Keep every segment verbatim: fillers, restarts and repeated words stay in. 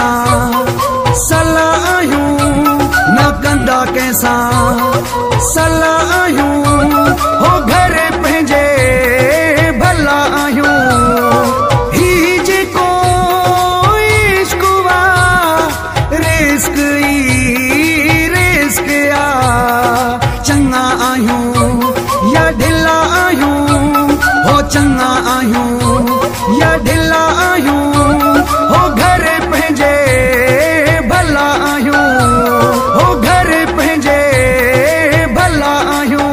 कैसा सलाह आयूं न कंदा कैसा सलाह आयूं हो घर पंहिंजे भला आयूं ही जेको इश्क वा रिस्क ई रिस्क आ चंगा आयूं या ढिला आयूं हो चंगा आयूं या ढिला आयूं हो घर पंहिंजे भला आयूं हो घर पंहिंजे भला आयूं।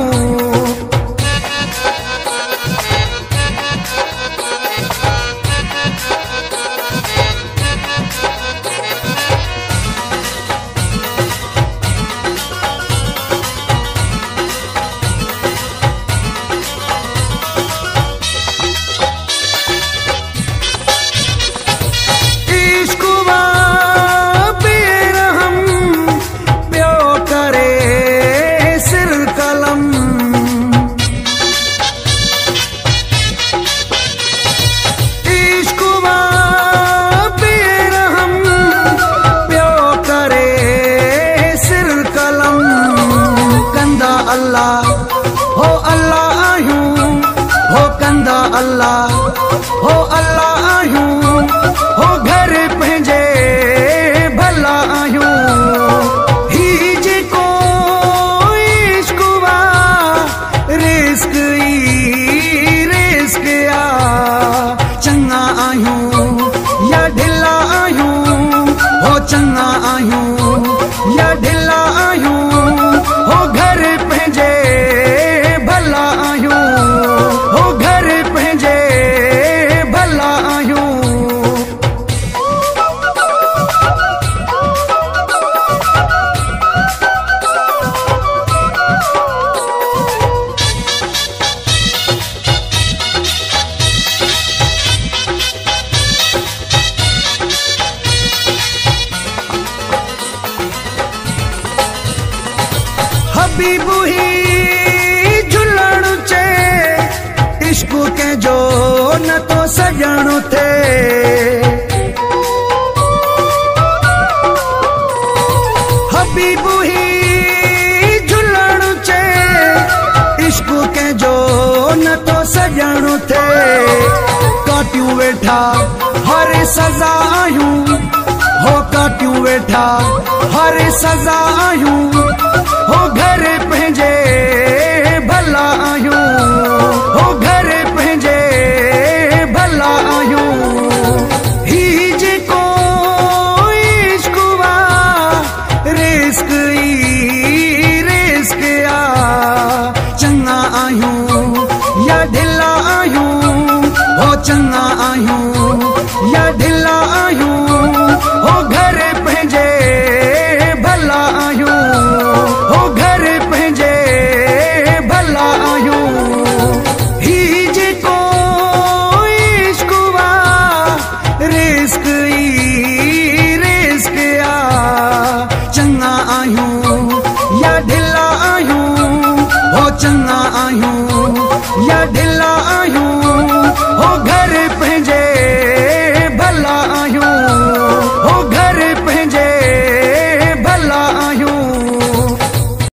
अल्लाह हो अल्लाह आयूं हो कंदा अल्लाह हो अल्लाह आयूं हो घर पंहिंजे भला आयूं ही जेको इश्क वा रिस्क ई रिस्क आ चंगा आयूं या ढिला आयूं हो चंगा आयूं या ढिला आयूं हो घर पंहिंजे भला आयूं हो घर पंहिंजे भला आयूं। हबीबु ही झुलण चे इश्क के जो न तो सजण थे हबीबु ही झुलण चे इश्क के जो न तो सजण थे काटियूं वेठा हर सजा आयूं हो काटियूं वेठा हर सजा आयूं हो घर पंहिंजे भला आयूं हो घर पंहिंजे भला आयूं ही जेको इश्क वा रिस्क ई रिस्क आ चंगा आयूं या ढिला आयूं हो चंगा आयूं या ढिला आयूं हो घर पंहिंजे भला आयूं हो घर पंहिंजे भला आयूं ही जेको इश्क वा रिस्क ई रिस्क आ चंगा आयूं या ढिला आयूं हो चंगा आयूं